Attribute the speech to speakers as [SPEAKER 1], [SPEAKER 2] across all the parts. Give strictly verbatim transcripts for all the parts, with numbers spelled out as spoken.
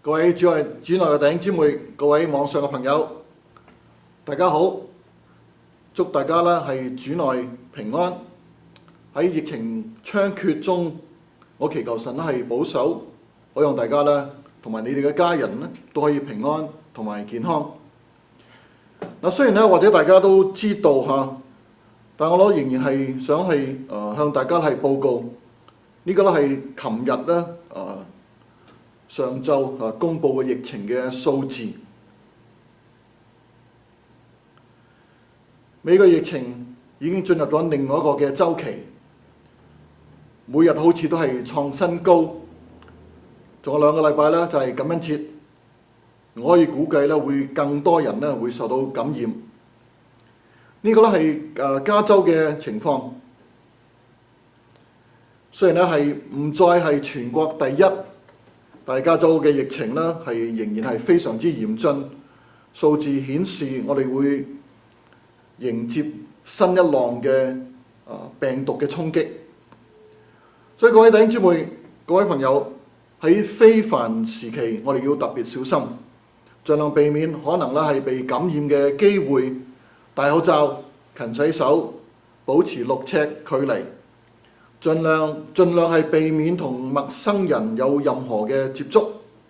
[SPEAKER 1] 各位主內主內嘅弟兄姊妹，各位網上嘅朋友，大家好！祝大家咧係主內平安。喺疫情猖獗中，我祈求神咧係保守，我讓大家咧同埋你哋嘅家人咧都可以平安同埋健康。嗱，雖然咧或者大家都知道嚇，但我諗仍然係想係誒、呃、向大家係報告，呢、這個咧係琴日咧誒。呃上晝啊，公佈嘅疫情嘅數字，美國疫情已經進入咗另外一個嘅週期，每日好似都係創新高，仲有兩個禮拜咧就係感恩節，我可以估計咧會更多人咧會受到感染。呢個咧係誒加州嘅情況，雖然咧係唔再係全國第一。大加州嘅疫情咧係仍然係非常之嚴峻，數字顯示我哋會迎接新一浪嘅啊病毒嘅衝擊。所以各位弟兄姊妹、各位朋友喺非凡時期，我哋要特別小心，盡量避免可能咧係被感染嘅機會，戴口罩、勤洗手、保持六尺距離。盡量盡量係避免同陌生人有任何嘅接觸。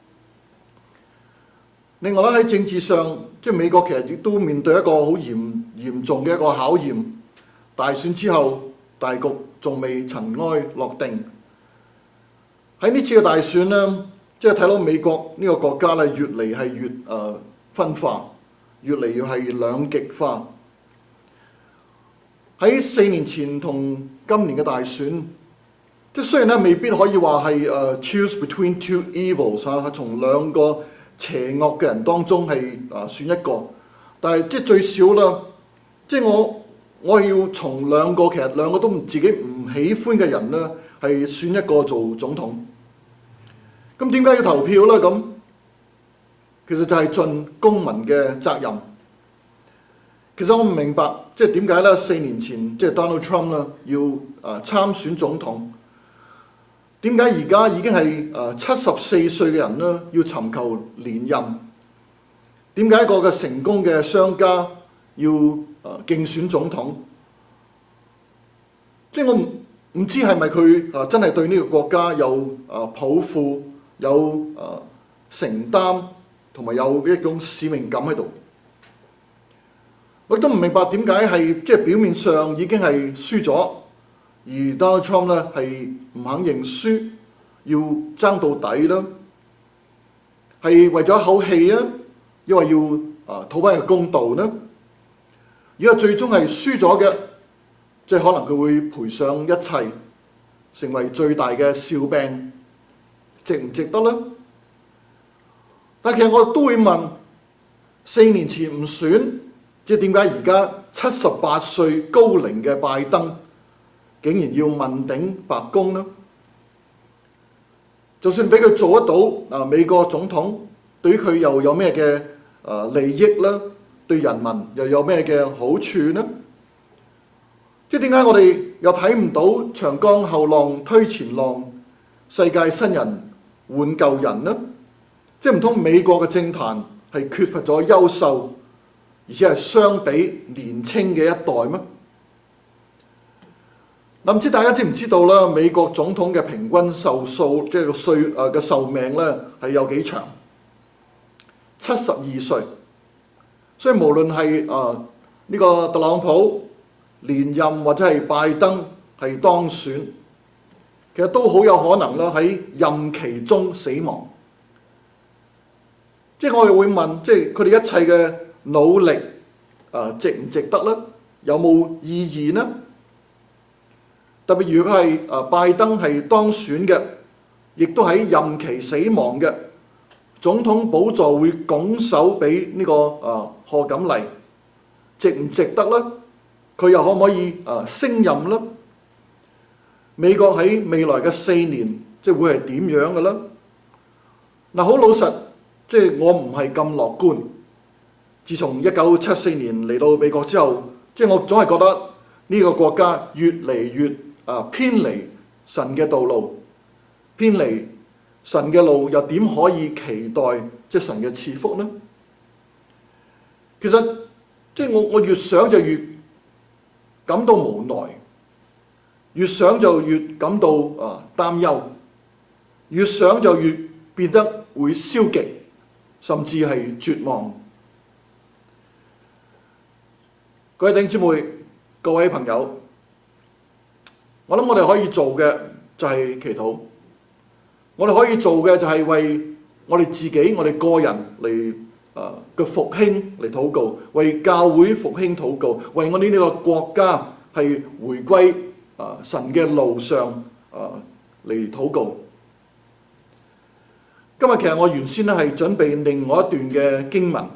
[SPEAKER 1] 另外咧喺政治上，即係美國其實亦都面對一個好嚴嚴重嘅一個考驗。大選之後，大局仲未塵埃落定。喺呢次嘅大選呢，即係睇到美國呢個國家咧越嚟係越誒分化，越嚟越係兩極化。喺四年前同今年嘅大選，即係雖然咧未必可以話係誒 choose between two evils 啊，從兩個邪惡嘅人當中係誒選一個，但係即係最少啦，即係我我要從兩個其實兩個都自己唔喜歡嘅人咧，係選一個做總統。咁點解要投票咧？咁其實就係盡公民嘅責任。其實我唔明白，即係點解咧？四年前即係 Donald Trump 咧要誒參選總統，點解而家已經係誒七十四歲嘅人咧要尋求連任？點解一個嘅成功嘅商家要誒競選總統？即係我唔唔知係咪佢誒真係對呢個國家有誒抱負、有誒承擔，同埋有一種使命感喺度。我都唔明白點解係即係表面上已經係輸咗，而 Donald Trump 咧係唔肯認輸，要爭到底啦，係為咗一口氣啊，因為要啊討翻個公道呢？如果最終係輸咗嘅，即係可能佢會賠上一切，成為最大嘅笑柄，值唔值得呢？但其實我都會問，四年前唔選。即係點解而家七十八歲高齡嘅拜登竟然要問鼎白宮呢？就算俾佢做得到啊，美國總統對於佢又有咩嘅誒利益呢？對人民又有咩嘅好處呢？即係點解我哋又睇唔到長江後浪推前浪，世界新人換舊人呢？即係唔通美國嘅政壇係缺乏咗優秀？而且係相比年青嘅一代咩？嗱，唔知大家知唔知道啦？美國總統嘅平均壽數，即係個歲誒嘅壽命咧，係有幾長？七十二歲。所以無論係誒呢個特朗普連任或者係拜登係當選，其實都好有可能啦喺任期中死亡。即係我哋會問，即係佢哋一切嘅努力啊，值唔值得呢？有冇意義呢？特別如果係啊拜登係當選嘅，亦都喺任期死亡嘅，總統寶座會拱手俾呢個啊賀錦麗，值唔值得呢？佢又可唔可以啊升任呢？美國喺未來嘅四年即係會係點樣嘅呢？嗱，好老實，即係我唔係咁樂觀。自從一九七四年嚟到美國之後，即係我總係覺得呢個國家越嚟越啊偏離神嘅道路，偏離神嘅路又點可以期待即係神嘅賜福呢？其實即係我我越想就越感到無奈，越想就越感到啊擔憂，越想就越變得會消極，甚至係絕望。各位弟兄姊妹、各位朋友，我諗我哋可以做嘅就係祈禱，我哋可以做嘅就係為我哋自己、我哋個人嚟啊嘅復興嚟禱告，為教會復興禱告，為我哋呢個國家係回歸啊神嘅路上啊嚟禱告。今日其實我原先咧係準備另外一段嘅經文，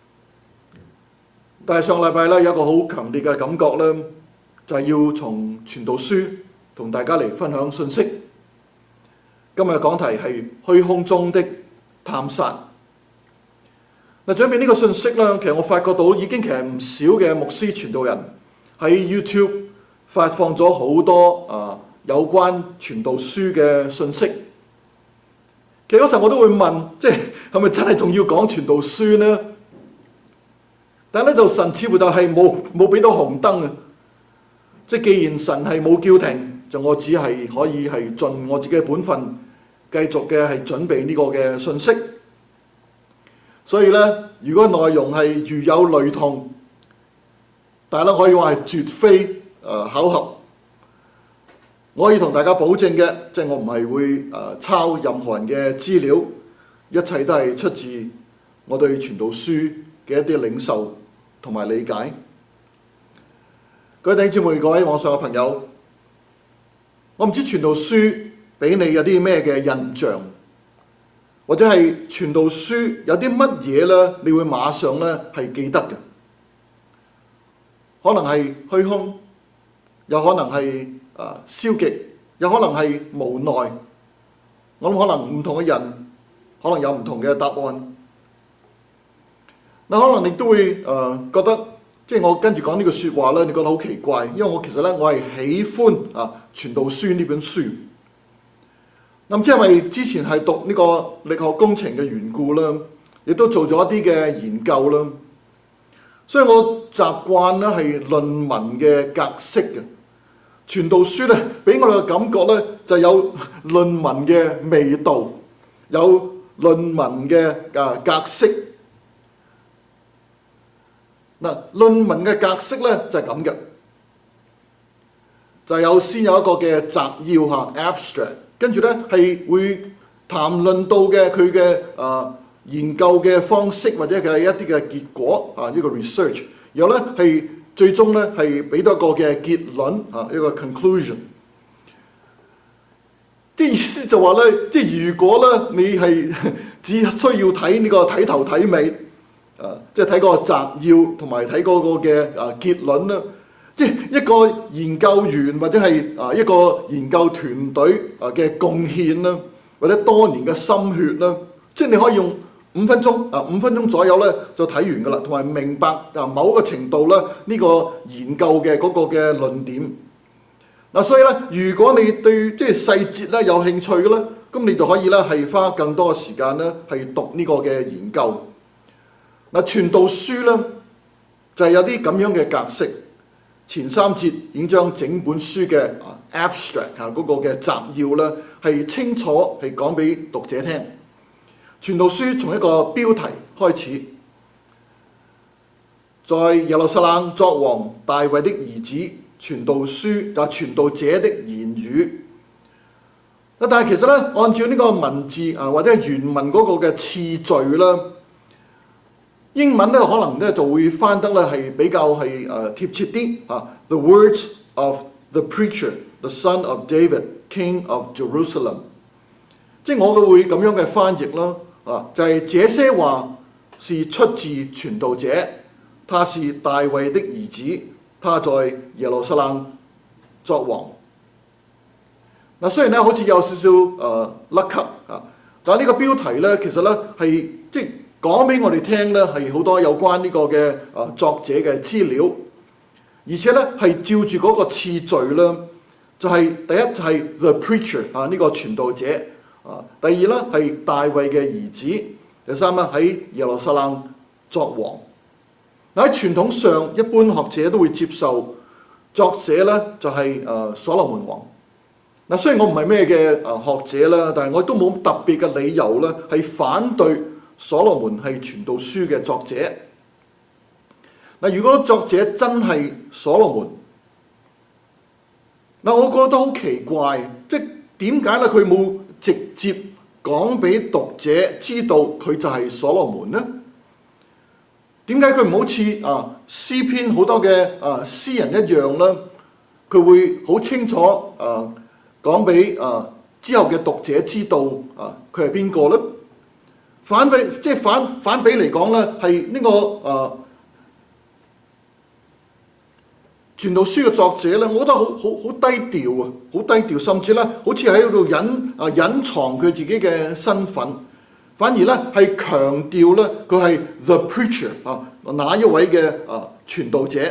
[SPEAKER 1] 但係上禮拜咧有一個好強烈嘅感覺咧，就係要從傳道書同大家嚟分享信息。今日嘅講題係虛空中的探索。嗱，準備呢個信息咧，其實我發覺到已經其實唔少嘅牧師傳道人喺 YouTube 發放咗好多啊有關傳道書嘅信息。其實嗰時候我都會問，即係係咪真係仲要講傳道書呢？但係咧就神似乎就係冇冇俾到紅燈啊！即係既然神係冇叫停，就我只係可以係盡我自己嘅本分，繼續嘅係準備呢個嘅信息。所以咧，如果內容係如有雷同，但係咧可以話係絕非誒、呃、巧合。我可以同大家保證嘅，即係我唔係會誒抄任何人嘅資料，一切都係出自我對傳道書嘅一啲領受同埋理解。各位弟兄姊妹、各位網上嘅朋友，我唔知傳道書俾你有啲咩嘅印象，或者係傳道書有啲乜嘢咧，你會馬上咧係記得嘅？可能係虛空，有可能係啊消極，有可能係無奈。我諗可能唔同嘅人可能有唔同嘅答案。嗱，可能你都會誒、呃、覺得，即係我跟住講呢句説話咧，你覺得好奇怪，因為我其實咧我係喜歡啊傳道書呢本書。咁唔知係咪之前係讀呢個力學工程嘅緣故啦，亦都做咗一啲嘅研究啦，所以我習慣咧係論文嘅格式嘅。傳道書咧俾我哋嘅感覺咧就有論文嘅味道，有論文嘅啊格式。嗱，論文嘅格式咧就係咁嘅，就有先有一個嘅摘要嚇 abstract， 跟住咧係會談論到嘅佢嘅啊研究嘅方式或者係一啲嘅結果啊呢個 research， 然後咧係最終咧係俾到一個嘅結論啊一個 conclusion。即係意思就話咧，即係如果咧你係只需要睇呢個睇頭睇尾。啊！即係睇嗰個摘要同埋睇嗰個嘅啊結論啦，即係一個研究員或者係啊一個研究團隊啊嘅貢獻啦，或者多年嘅心血啦，即係你可以用五分鐘啊五分鐘左右咧就睇完㗎啦，同埋明白啊某一個程度咧呢個研究嘅嗰個嘅論點。嗱，所以咧如果你對即係細節咧有興趣嘅咧，咁你就可以咧係花更多嘅時間咧係讀呢個嘅研究。嗱，傳道書咧就係、是、有啲咁樣嘅格式，前三節已經將整本書嘅 abstract 啊嗰個嘅摘要咧係清楚係講俾讀者聽。傳道書從一個標題開始，在耶路撒冷作王大衛的兒子，傳道書就係傳道者的言語。但係其實咧，按照呢個文字啊或者係原文嗰個嘅次序啦。英文咧可能咧就會翻得咧係比較係誒貼切啲啊。The words of the preacher, the son of David, king of Jerusalem， 即係我嘅會咁樣嘅翻譯啦。啊，就係、是、這些話是出自傳道者，他是大衛的兒子，他在耶路撒冷作王。嗱，雖然咧好似有少少誒甩咳啊，但係呢個標題咧其實咧係即係。講俾我哋聽咧，係好多有關呢個嘅啊作者嘅資料，而且咧係照住嗰個次序啦，就係、是、第一就係 the preacher 啊呢個傳道者， 啊，第二咧係大衛嘅兒子，第三咧喺耶路撒冷作王。嗱，喺傳統上，一般學者都會接受作者咧就係誒所羅門王。嗱，雖然我唔係咩嘅誒學者啦，但係我都冇特別嘅理由咧係反對所羅門係傳道書嘅作者。嗱，如果作者真係所羅門，嗱，我覺得好奇怪，即係點解咧佢冇直接講俾讀者知道佢就係所羅門呢？點解佢唔好似啊詩篇好多嘅啊詩人一樣咧？佢會好清楚啊講俾啊之後嘅讀者知道啊佢係邊個咧？反比即係反反比嚟講咧，係呢個啊傳道書嘅作者咧，我覺得好好好低調啊，好低調，甚至咧好似喺度隱啊隱藏佢自己嘅身份。反而咧係強調咧佢係 the preacher 啊，哪一位嘅啊傳道者？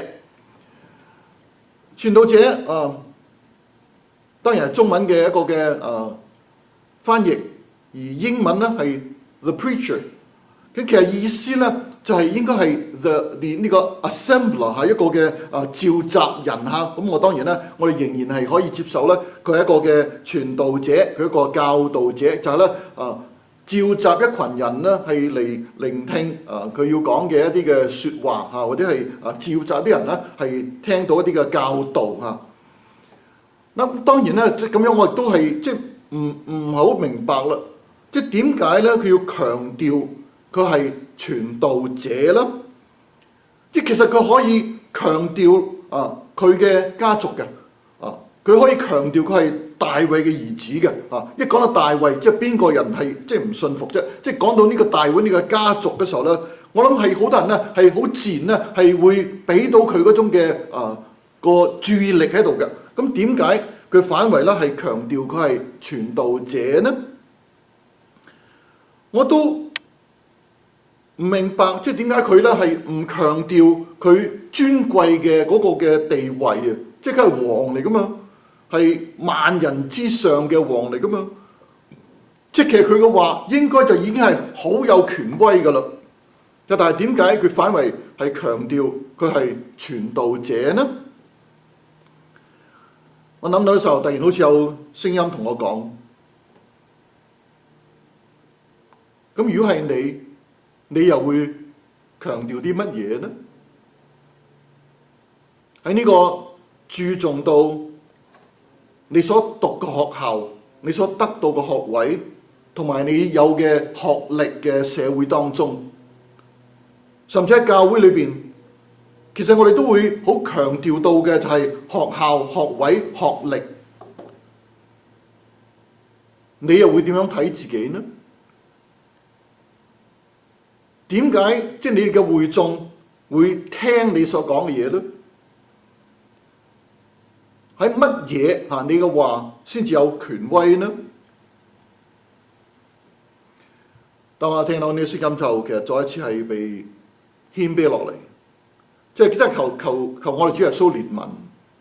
[SPEAKER 1] 傳道者啊，當然係中文嘅一個嘅啊翻譯，而英文咧係 the preacher。咁其實意思咧就係應該係 the 呢個 assembler 係一個嘅啊召集人嚇。咁我當然咧，我哋仍然係可以接受咧，佢係一個嘅傳道者，佢一個教導者，就係咧啊。召集一群人咧，係嚟聆聽啊佢要講嘅一啲嘅説話嚇，或者係啊召集啲人咧係聽到一啲嘅教導嚇。咁當然咧，咁樣我亦都係即係唔唔好明白啦。即係點解咧？佢要強調佢係傳道者啦。即係其實佢可以強調啊佢嘅家族嘅啊，佢可以強調佢係大衛嘅兒子嘅啊！一講到大衛，即係邊個人係即係唔信服啫？即係講到呢個大衛呢個家族嘅時候咧，我諗係好多人咧係好自然咧係會俾到佢嗰種嘅啊個注意力喺度嘅。咁點解佢反為咧係強調佢係傳道者呢？我都唔明白，即係點解佢咧係唔強調佢尊貴嘅嗰個嘅地位啊？即係佢係王嚟噶嘛？係萬人之上嘅王嚟噶嘛？即係其實佢嘅話應該就已經係好有權威噶啦。但係點解佢反為係強調佢係傳道者呢？我諗到嘅時候，突然好似有聲音同我講：咁如果係你，你又會強調啲乜嘢呢？喺呢個注重到你所讀嘅學校，你所得到嘅學位，同埋你有嘅學歷嘅社會當中，甚至喺教會裏邊，其實我哋都會好強調到嘅就係學校、學位、學歷。你又會點樣睇自己呢？點解即係你嘅會眾會聽你所講嘅嘢呢？喺乜嘢嚇你嘅話先至有權威呢？當我聽到呢個聲音就其實再一次係被謙卑落嚟，即係記得求求求我哋主耶穌憐憫，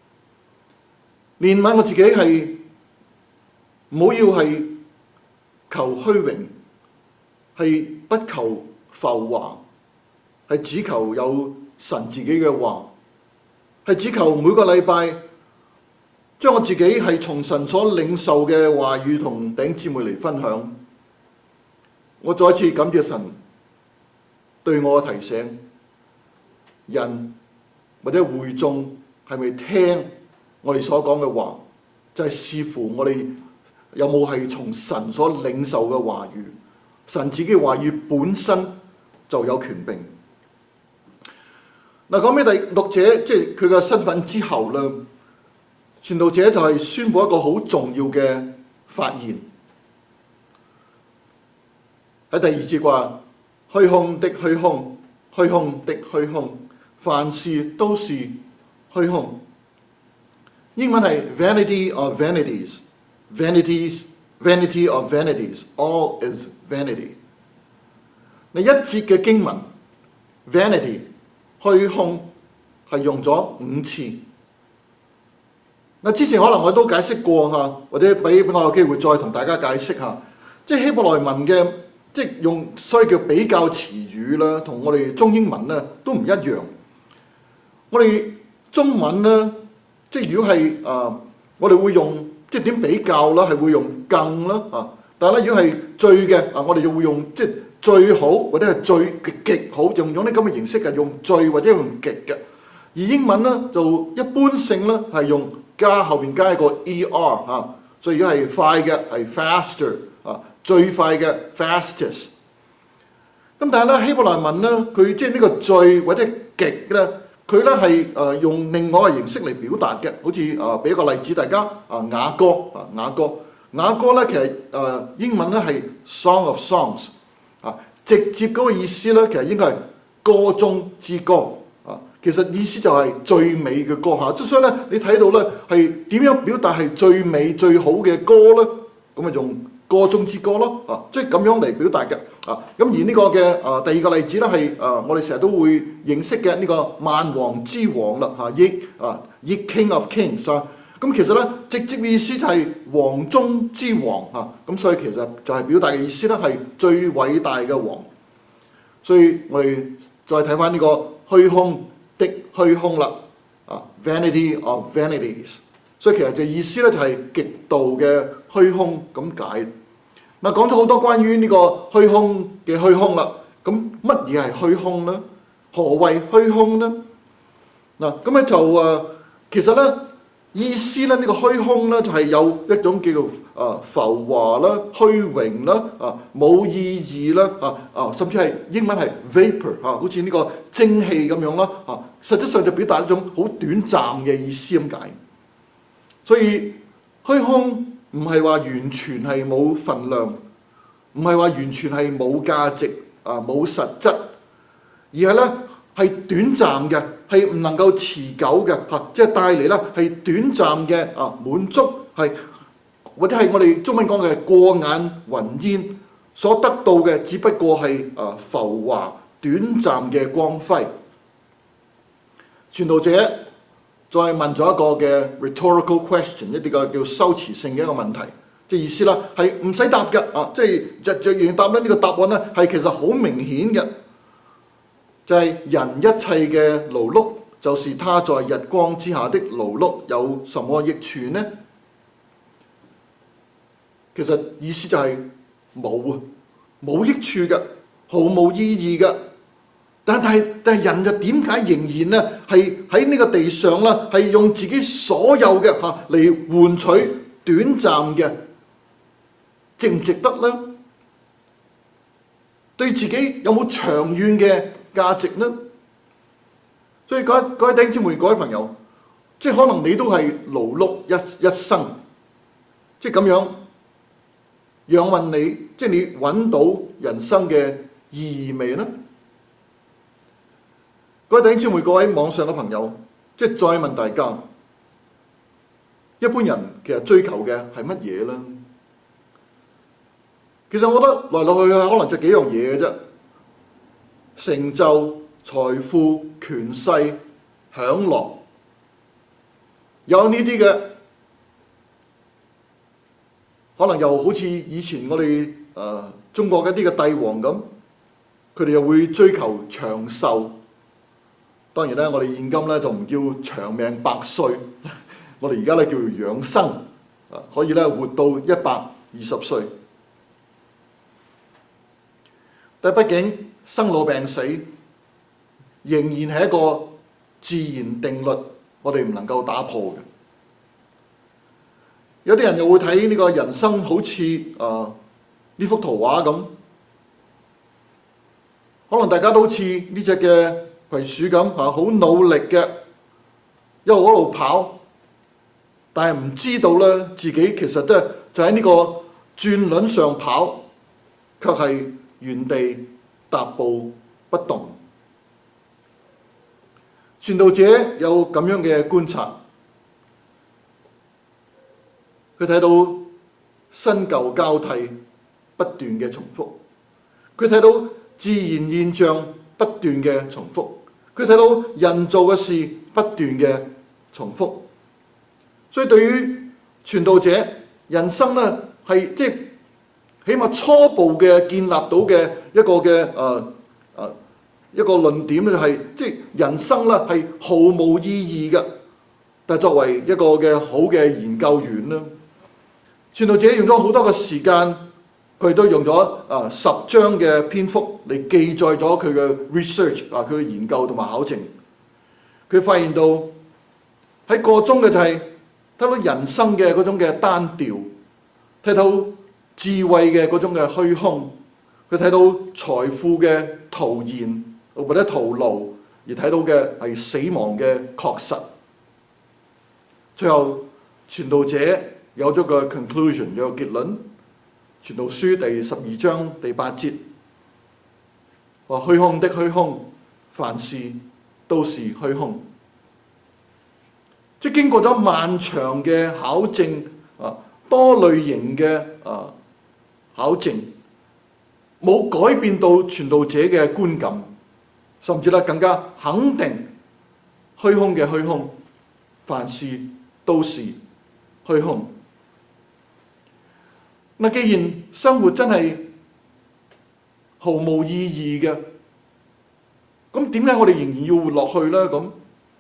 [SPEAKER 1] 憐憫我自己係唔好要係求虛榮，係不求浮華，係只求有神自己嘅話，係只求每個禮拜將我自己係從神所領受嘅話語同弟兄姊妹嚟分享。我再一次感謝神對我嘅提醒，人或者會眾係咪聽我哋所講嘅話，就係視乎我哋有冇係從神所領受嘅話語。神自己嘅話語本身就有權柄。嗱，講俾第六者，即係佢嘅身份之後咧，傳道者就係宣佈一個好重要嘅發言。喺第二節話：虛空的虛空，虛空的虛空，凡事都是虛空。英文係 vanity of vanities，vanities vanity of vanities，all is vanity。你一節嘅經文 vanity 虛空係用咗五次。嗱，之前可能我都解釋過嚇，或者俾俾我有機會再同大家解釋下。 即係希伯來文嘅，即係用所謂叫比較詞語啦，同我哋中英文咧都唔一樣。我哋中文咧，即係如果係誒、呃，我哋會用即係點比較啦，係會用更啦啊。但係咧，如果係最嘅啊，我哋就會用即係最好或者係最極極好，用用啲咁嘅形式嘅，用最或者用極嘅。而英文咧就一般性咧係用加後邊加一個 er 啊，所以如果係快嘅係 faster 啊，最快嘅 fastest。咁但係咧希伯來文咧，佢即係呢個最或者極咧，佢咧係誒用另外一個形式嚟表達嘅，好似誒俾一個例子大家啊，雅歌啊，雅歌。雅歌咧，其實誒、呃、英文咧係 Song of Songs 啊，直接嗰個意思咧，其實應該係歌中之歌啊。其實意思就係最美嘅歌嚇。即、啊、所以咧，你睇到咧係點樣表達係最美最好嘅歌咧？咁啊用歌中之歌咯啊，即係咁樣嚟表達嘅啊。咁而呢個嘅誒、啊、第二個例子咧係誒我哋成日都會認識嘅呢個萬王之王啦嚇，亦啊亦 King of Kings 啊。咁其實咧，直接嘅意思就係王中之王嚇，咁所以其實就係表達嘅意思咧，係最偉大嘅王。所以我哋再睇翻呢個虛空的虛空啦，啊 ，Vanity of Vanities。所以其實就意思咧就係極度嘅虛空咁解。嗱，講咗好多關於呢個虛空嘅虛空啦，咁乜嘢係虛空咧？何謂虛空咧？嗱，咁咧就誒，其實咧。意思咧，呢個虛空咧就係有一種叫做啊浮華啦、虛榮啦、啊冇意義啦、啊啊甚至係英文係 vapor 啊，好似呢個蒸汽咁樣啦啊，實質上就表達一種好短暫嘅意思咁解。所以虛空唔係話完全係冇份量，唔係話完全係冇價值啊冇實質，而係咧係短暫嘅。係唔能夠持久嘅嚇，即係帶嚟咧係短暫嘅啊滿足，係或者係我哋中文講嘅過眼雲煙所得到嘅，只不過係啊浮華短暫嘅光輝。傳道者再問咗一個嘅 rhetorical question， 一啲個叫修辭性嘅一個問題，即係意思啦，係唔使答嘅啊，即係若若然答咧呢個答案咧係其實好明顯嘅。就係人一切嘅勞碌，就是他在日光之下的勞碌，有什麼益處呢？其實意思就係冇啊，冇益處嘅，毫無意義嘅。但係但係人就點解仍然咧係喺呢個地上啦，係用自己所有嘅嚇嚟換取短暫嘅，值唔值得呢？對自己有冇長遠嘅價值呢？所以各位各位弟兄姊妹、各位朋友，即係可能你都係勞碌一一生，即係咁樣仰問你，即係你揾到人生嘅意義未呢？各位弟兄姊妹、各位網上嘅朋友，即係再問大家，一般人其實追求嘅係乜嘢呢？其實我覺得來來去去可能就幾樣嘢嘅啫。成就、財富、權勢、享樂，有呢啲嘅，可能又好似以前我哋誒、呃、中國嘅一啲嘅帝王咁，佢哋又會追求長壽。當然咧，我哋現今咧就唔叫長命百歲，我哋而家咧叫做養生，啊可以咧活到一百二十歲。但畢竟生老病死仍然係一個自然定律，我哋唔能夠打破嘅。有啲人又會睇呢個人生好似誒呢幅圖畫咁，可能大家都好似呢隻嘅葵鼠咁嚇，好努力嘅一路一路跑，但係唔知道咧自己其實都係就喺呢個轉輪上跑，卻係原地踏步不動。傳道者有咁樣嘅觀察，佢睇到新舊交替不斷嘅重複，佢睇到自然現象不斷嘅重複，佢睇到人做嘅事不斷嘅重複。所以對於傳道者，人生咧係即係起碼初步嘅建立到嘅一個嘅誒誒一個論點咧，就係即係人生咧係毫無意義嘅。但係作為一個嘅好嘅研究員咧，傳道者用咗好多嘅時間，佢都用咗啊十章嘅篇幅嚟記載咗佢嘅 research 啊，佢嘅研究同埋考證。佢發現到喺個中嘅就係睇到人生嘅嗰種嘅單調，睇到智慧嘅嗰種嘅虛空，佢睇到財富嘅徒然或者徒勞，而睇到嘅係死亡嘅確實。最後傳道者有咗個 conclusion， 有個結論。傳道書第十二章第八節話：虛空的虛空，凡事都是虛空。即係經過咗漫長嘅考證啊，多類型嘅啊考證，冇改變到傳道者嘅觀感，甚至咧更加肯定虛空嘅虛空，凡事都是虛空。嗱，既然生活真係毫無意義嘅，咁點解我哋仍然要活落去咧？咁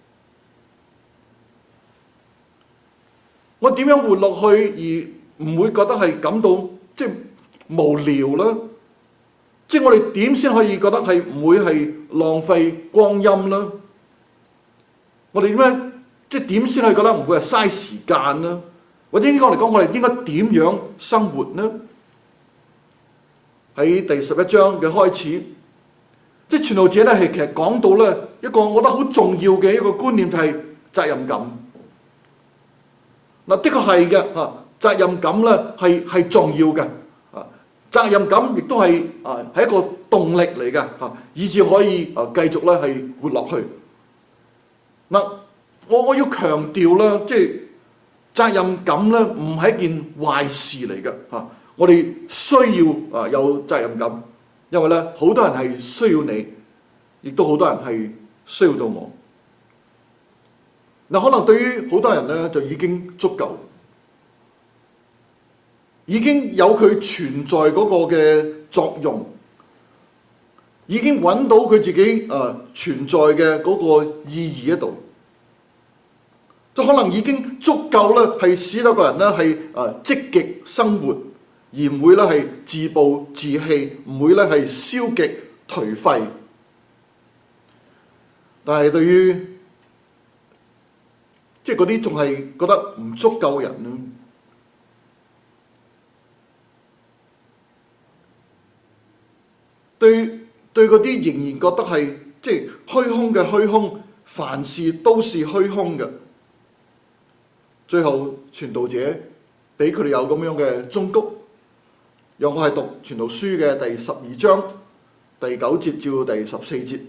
[SPEAKER 1] 我點樣活落去而唔會覺得係感到即係無聊咧？即係我哋點先可以覺得係唔會係浪費光陰咧？我哋點樣即係點先可以覺得唔會係嘥時間咧？或者應該嚟講，我哋應該點樣生活呢？喺第十一章嘅開始，即係傳道者咧係其實講到咧一個我覺得好重要嘅一個觀念，就係責任感。嗱，的確係嘅嚇，責任感咧係係重要嘅啊，責任感亦都係啊係一個動力嚟嘅嚇，以至可以啊繼續咧係活落去。嗱，我我要強調啦，即係。責任感咧唔係一件壞事嚟嘅嚇，我哋需要啊有責任感，因為咧好多人係需要你，亦都好多人係需要到我。嗱，可能對於好多人咧就已經足夠，已經有佢存在嗰個嘅作用，已經揾到佢自己啊存在嘅嗰個意義喺度。可能已經足夠咧，係使到個人咧係啊積極生活，而唔會咧係自暴自棄，唔會咧係消極頹廢。但係對於即係嗰啲仲係覺得唔足夠嘅人咧，對對嗰啲仍然覺得係即係虛空嘅虛空，凡事都是虛空嘅。最後傳道者俾佢哋有咁樣嘅忠告，讓我係讀傳道書嘅第十二章第九節至到第十四節。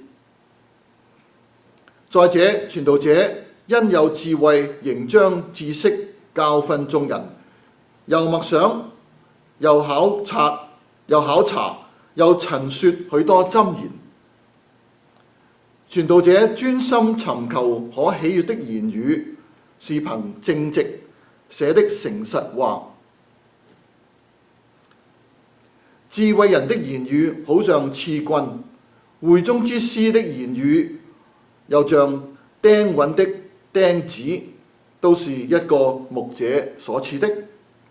[SPEAKER 1] 再者，傳道者因有智慧，仍將知識教訓眾人，又默想，又考察，又考察，又陳說許多箴言。傳道者專心尋求可喜悅的言語，是憑正直寫的誠實話。智慧人的言語好像刺棍，會中之師的言語又像釘穩的釘子，都是一個牧者所賜的。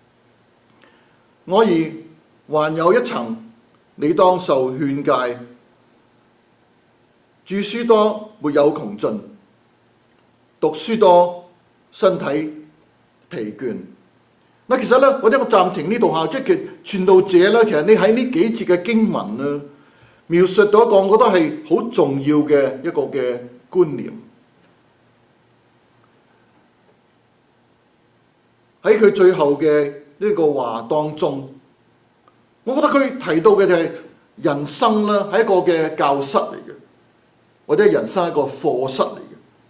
[SPEAKER 1] 我兒，還有一層，你當受勸誡。著書多，沒有窮盡；讀書多，身體疲倦。嗱，其實咧，或者我暫停呢度下，即係傳道者咧，其實你喺呢幾節嘅經文咧，描述到一個我覺得係好重要嘅一個嘅觀念。喺佢最後嘅呢個話當中，我覺得佢提到嘅就係人生咧係一個嘅教室嚟嘅，或者人生係一個課室嚟嘅。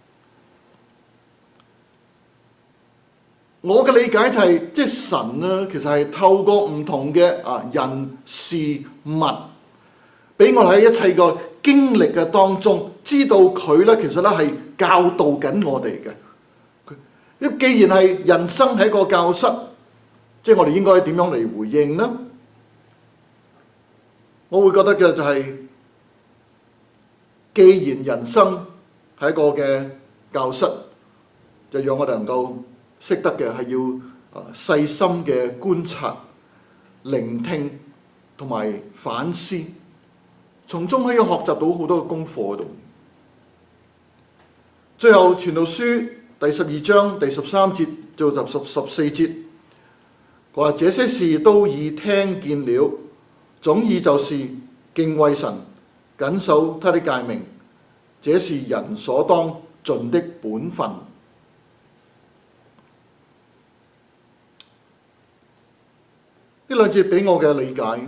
[SPEAKER 1] 我嘅理解就係，即係神咧，其實係透過唔同嘅啊人事物，俾我哋喺一切個經歷嘅當中，知道佢咧其實咧係教導緊我哋嘅。咁既然係人生係一個教室，即係我哋應該點樣嚟回應呢？ 我會覺得嘅就係，既然人生係一個嘅教室，就讓我哋能夠識得嘅係要啊細心嘅觀察、聆聽同埋反思，從中可以學習到好多嘅功課喺度。最後傳道書第十二章第十三節到十十十四節，佢話：這些事都已聽見了，總意就是敬畏神，謹守他的誡命，這是人所當盡的本分。呢兩節俾我嘅理解，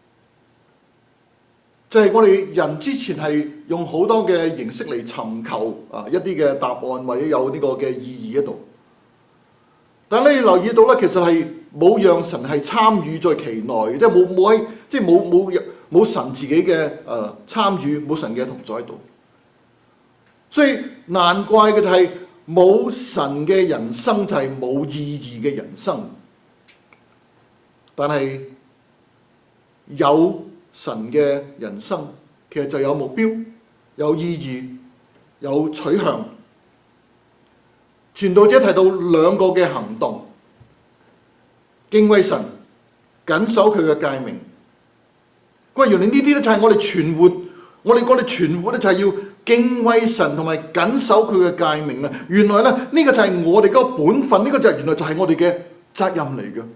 [SPEAKER 1] 就係、是、我哋人之前係用好多嘅形式嚟尋求啊一啲嘅答案，或者有呢個嘅意義喺度。但係你留意到咧，其實係冇讓神係參與在其內，即係冇冇喺即係冇冇冇神自己嘅誒參與，冇神嘅同在喺度。所以難怪嘅就係冇神嘅人生就係冇意義嘅人生。但係有神嘅人生，其實就有目標、有意義、有取向。傳道者提到兩個嘅行動：敬畏神、謹守佢嘅誡命。佢話原來呢啲咧就係我哋存活，我哋我哋存活咧就係要敬畏神同埋謹守佢嘅誡命啊！原來咧呢、這個就係我哋嗰個本分，呢、這個就係原來就係我哋嘅責任嚟嘅。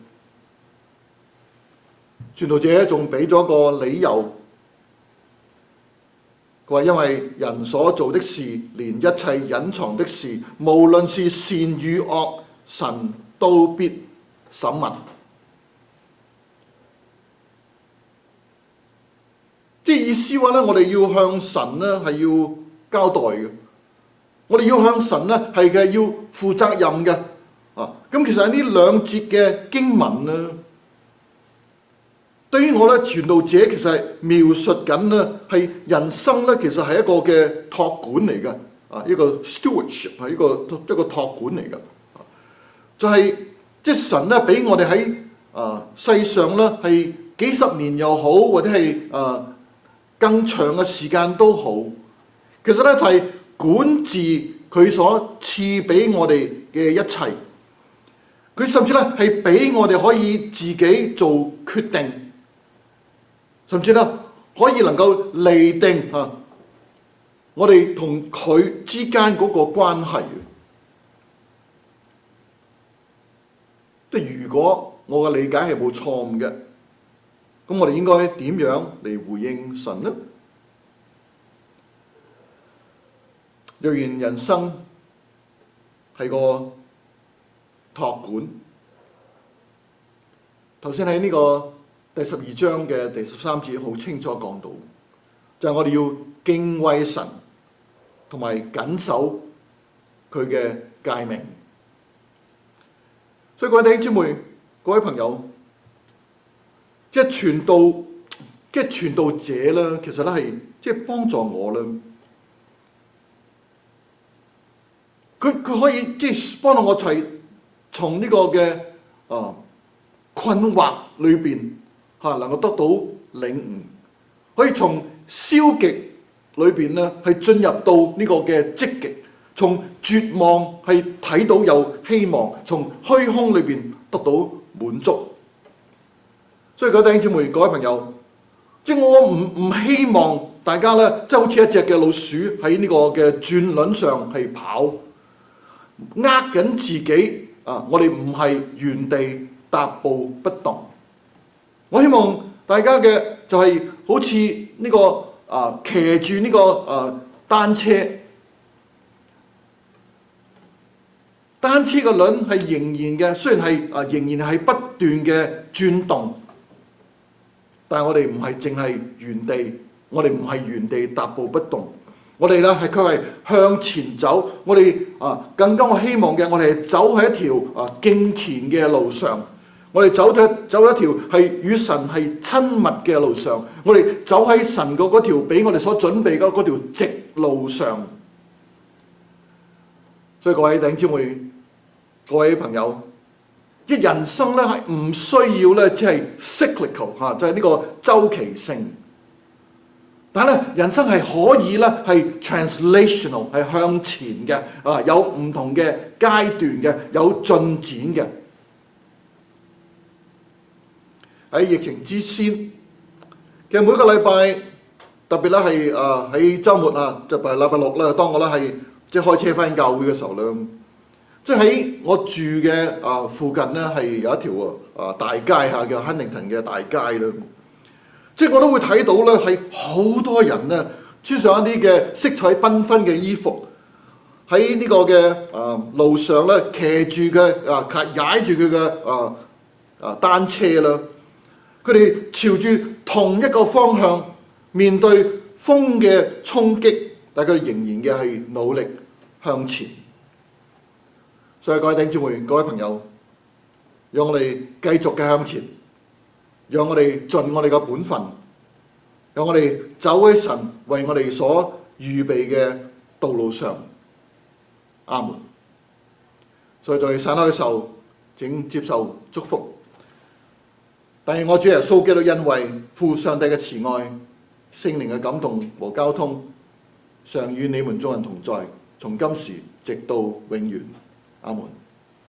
[SPEAKER 1] 傳道者仲俾咗個理由，佢話因為人所做的事，連一切隱藏的事，無論是善與惡，神都必審問。即係意思話咧，我哋要向神咧係要交代嘅，我哋要向神咧係嘅要負責任嘅。啊，咁其實呢兩節嘅經文咧，對於我咧，傳道者其實係描述緊咧，係人生咧，其實係一個嘅託管嚟嘅，啊，一個 stewardship 係一個一個託管嚟嘅，就係即係神咧俾我哋喺啊世上咧係幾十年又好，或者係啊更長嘅時間都好，其實咧係管治佢所賜俾我哋嘅一切，佢甚至咧係俾我哋可以自己做決定。甚至咧可以能夠釐定啊，我哋同佢之間嗰個關係。即係如果我嘅理解係冇錯誤嘅，咁我哋應該點樣嚟回應神呢？若然人生係個託管，頭先喺呢個第十二章嘅第十三節好清楚講到，就係、是、我哋要敬畏神，同埋謹守佢嘅誡命。所以各位弟兄姊妹、各位朋友，即係傳道，即係傳道者咧，其實咧係即係幫助我咧。佢佢可以即係幫到我係從呢個嘅啊、呃、困惑裏邊。嚇能夠得到領悟，可以從消極裏邊咧係進入到呢個嘅積極，從絕望係睇到有希望，從虛空裏邊得到滿足。所以各位弟兄姊妹、各位朋友，即係我唔唔希望大家咧，即係好似一隻嘅老鼠喺呢個嘅轉輪上係跑，呃緊自己啊！我哋唔係原地踏步不動。我希望大家嘅就係好似呢個啊騎住呢個啊單車，單車個輪係仍然嘅，雖然係啊仍然係不斷嘅轉動，但係我哋唔係淨係原地，我哋唔係原地踏步不動，我哋咧係佢係向前走，我哋啊更加我希望嘅，我哋係走喺一條啊敬虔嘅路上。我哋走咗走一條係與神係親密嘅路上，我哋走喺神個嗰條俾我哋所準備嘅嗰條直路上。所以各位弟兄姊妹、各位朋友，一人生咧係唔需要咧，即係 cyclical 嚇，就係呢個周期性。 但係咧，人生係可以咧係 translational 係向前嘅啊，有唔同嘅階段嘅，有進展嘅。喺疫情之先，其實每個禮拜，特別咧係啊喺週末啊，就係禮拜六啦。當我咧係即係開車翻教會嘅時候咧，即係喺我住嘅啊附近咧係有一條啊大街嚇，叫 Huntington 嘅大街啦。即係我都會睇到咧係好多人咧穿上一啲嘅色彩繽紛嘅衣服，喺呢個嘅啊路上咧騎住嘅啊踩住佢嘅啊啊單車啦。佢哋朝住同一個方向，面對風嘅衝擊，但佢哋仍然嘅係努力向前。所以各位弟兄姊妹、各位朋友，讓我哋繼續嘅向前，讓我哋盡我哋嘅本分，讓我哋走喺神為我哋所預備嘅道路上。阿門。所以在散開嘅時候，請接受祝福。但係我主耶穌基督因為父上帝嘅慈愛、聖靈嘅感動和交通，常與你們眾人同在，從今時直到永遠。阿門。